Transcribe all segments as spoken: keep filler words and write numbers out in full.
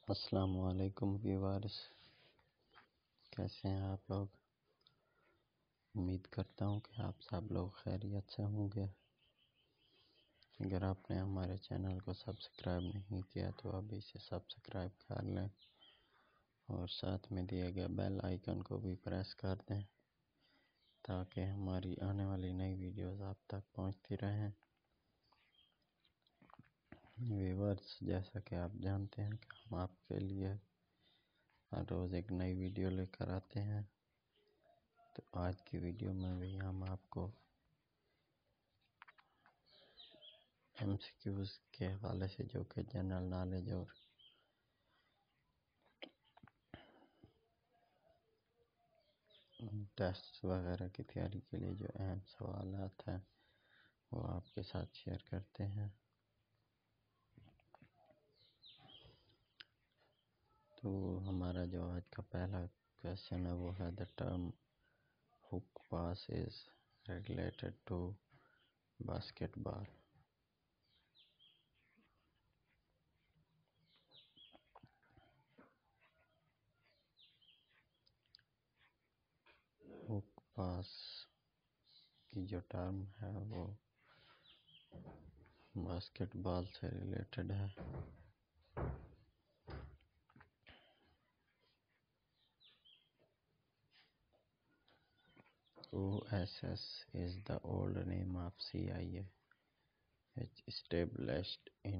अस्सलाम वालेकुम व्यूअर्स, कैसे हैं आप लोग। उम्मीद करता हूँ कि आप सब लोग खैरियत से होंगे। अगर आपने हमारे चैनल को सब्सक्राइब नहीं किया तो अभी इसे सब्सक्राइब कर लें और साथ में दिए गए बेल आइकन को भी प्रेस कर दें ताकि हमारी आने वाली नई वीडियोस आप तक पहुंचती रहें। व्यूअर्स, जैसा कि आप जानते हैं कि हम आपके लिए हर रोज़ एक नई वीडियो लेकर आते हैं, तो आज की वीडियो में भी हम आपको एमसीक्यूज़ के हवाले से, जो कि जनरल नॉलेज और टेस्ट वगैरह की तैयारी के लिए जो अहम सवाल हैं वो आपके साथ शेयर करते हैं। तो हमारा जो आज का पहला क्वेश्चन है वो है, the term hook pass is related to basketball. Hook pass की जो टर्म है वो बास्केटबॉल से रिलेटेड है। O S S is the old name of C I A, which established in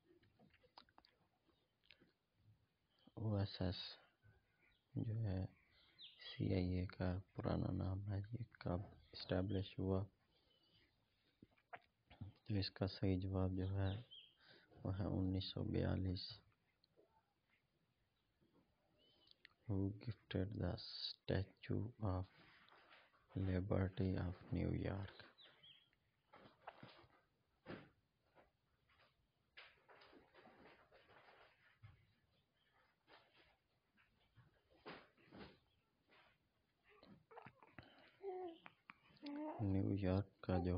O S S जो है C I A का पुराना नाम है। ये कब इस्टेब्लिश हुआ? तो इसका सही जवाब जो है वो है उन्नीस सौ बयालीस। Who gifted the Statue of Liberty of New York? New York का जो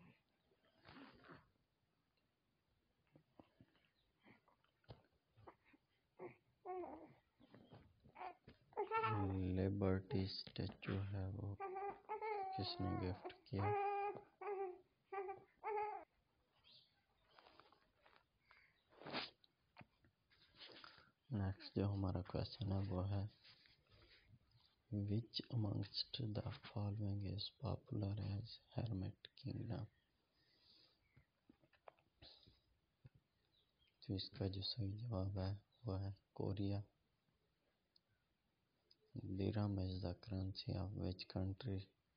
लिबर्टी स्टैचू है वो किसने गिफ्ट किया? नेक्स्ट जो हमारा क्वेश्चन है वो है, which amongst the following is popular as hermit kingdom? तो इसका जो सही जवाब है वो है Korea. Dirham is the currency of which country?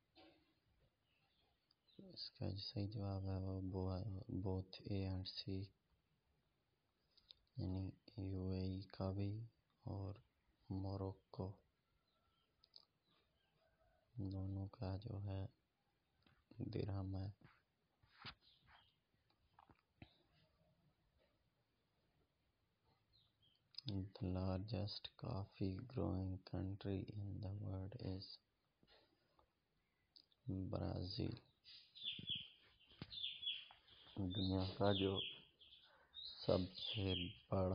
इसका जो सही जवाब है वो बोथ ए एंड सी, यानी यूएई का भी और मोरक्को, दोनों का जो है दिरहम है। The largest coffee growing country in the world is Brazil। दुनिया का जो सबसे बड़ा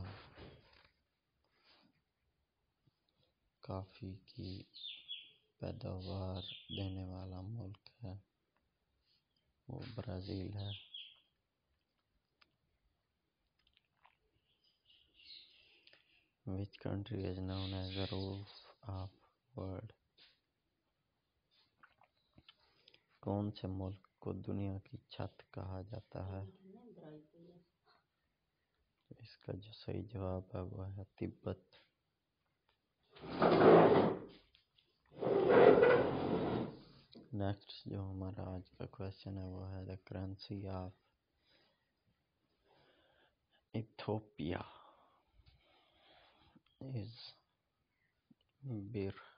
कॉफ़ी की पैदावार देने वाला मुल्क है वो ब्राज़ील है। Which country is known as the roof of world? कौन से मुल्क को दुनिया की छत कहा जाता है? इसका जो सही जवाब है वो है तिब्बत। नेक्स्ट जो हमारा आज का क्वेश्चन है वो है, the currency of Ethiopia is birr.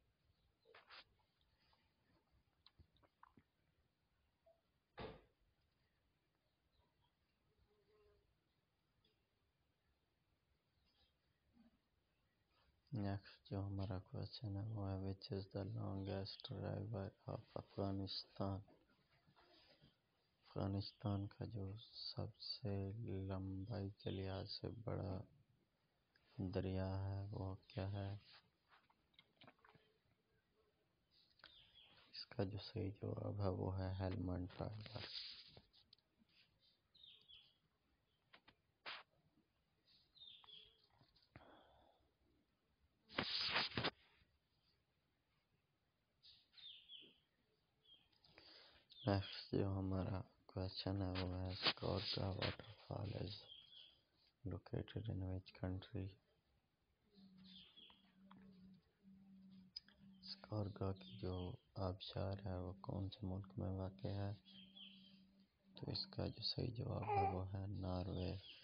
Next जो हमारा क्वेश्चन है वो है, which is the longest river of Afghanistan? Afghanistan का जो सबसे लंबाई के लिहाज से बड़ा दरिया है वो क्या है? इसका जो सही जवाब है वो है हेलमंड टाइगर। नेक्स्ट जो हमारा क्वेश्चन है वो है Skorga waterfall is located in which country? Skorga की जो आबशार है वो कौन से मुल्क में वाक़ है? तो इसका जो सही जवाब है वो है नॉर्वे।